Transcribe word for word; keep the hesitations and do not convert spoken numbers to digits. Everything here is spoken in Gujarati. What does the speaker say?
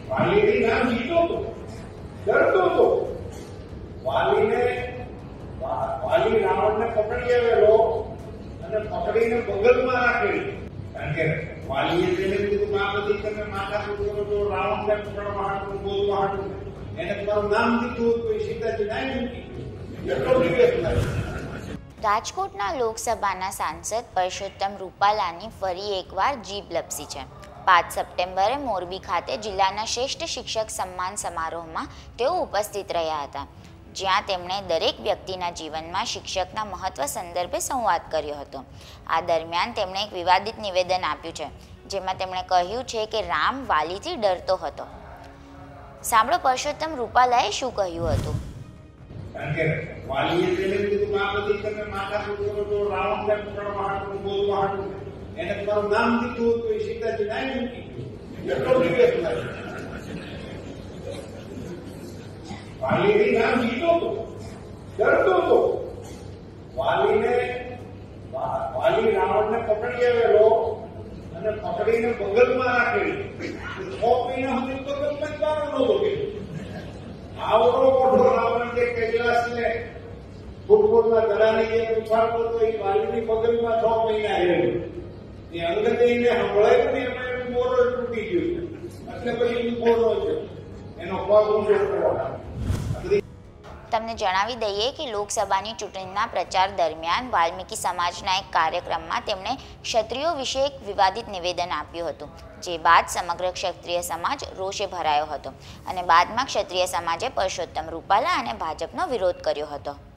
વાલીની નામ જીતો હતો, ડરતો હતો. વાલીને વાલી રાવણને પકડી આવેલો અને પકડીને બગલમાં રાખેલી. કારણ કે વાલીએ તેને કીધું આ બધી તમે માથા કરો છો, રાવણને પકડવા હાટું બોલવા હાટું એને તમારું નામ દીધું હતું એ સીતાજી નાઈ મૂકી. એટલો વિવેક નથી. રાજકોટના લોકસભાના સાંસદ પરસોત્તમ રૂપાલાની ફરી એકવાર જીભ લપસી છે. પાંચ સપ્ટેમ્બરે મોરબી ખાતે જિલ્લાના શ્રેષ્ઠ શિક્ષક સન્માન સમારોહમાં તેઓ ઉપસ્થિત રહ્યા હતા, જ્યાં તેમણે દરેક વ્યક્તિના જીવનમાં શિક્ષકના મહત્વ સંદર્ભે સંવાદ કર્યો હતો. આ દરમિયાન તેમણે એક વિવાદિત નિવેદન આપ્યું છે, જેમાં તેમણે કહ્યું છે કે રામ વાલીથી ડરતો હતો. સાંભળો પરસોત્તમ રૂપાલાએ શું કહ્યું હતું. કારણ કે વાલીએ તેને કીધું આ બધી તમે માથા કરો છો, રાવણને પકડવા હાટું બોલવા હાટું એને તમારું નામ દીધું હતું એ સીતાજી નાઈ મૂકી. એટલો વિવેક નથી. વાલીની નામ જીતો હતો, ડરતો હતો. વાલીને વાલી રાવણને પકડી આવેલો અને પકડીને બગલમાં રાખેલી. છ મહિના સુધી બગલમાં જ બારો નહોતો ગયો. આવડો મોટો રાવણ જે કૈલાસને ફૂટબોલના દડાની જેમ ઉછાળતો હતો એ વાલીની બગલમાં છ મહિના રહેલો. એ અંગતે એને સંભળાયું ને એમાં એનું મોરો તૂટી ગયું, એટલે પછી એનું મોરો છે એનો પગ ઊંચો કરવાનો. તમને જણાવી દઈએ કે લોકસભાની ચૂંટણીના પ્રચાર દરમિયાન વાલ્મીકી સમાજના એક કાર્યક્રમમાં તેમણે ક્ષત્રિયો વિશે એક વિવાદિત નિવેદન આપ્યું હતું, જે બાદ સમગ્ર ક્ષત્રિય સમાજ રોષે ભરાયો હતો અને બાદમાં ક્ષત્રિય સમાજે પરસોત્તમ રૂપાલા અને ભાજપનો વિરોધ કર્યો હતો.